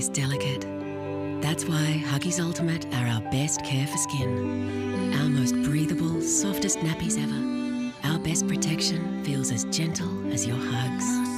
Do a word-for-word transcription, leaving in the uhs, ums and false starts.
is delicate. That's why Huggies Ultimate are our best care for skin. Our most breathable, softest nappies ever. Our best protection feels as gentle as your hugs.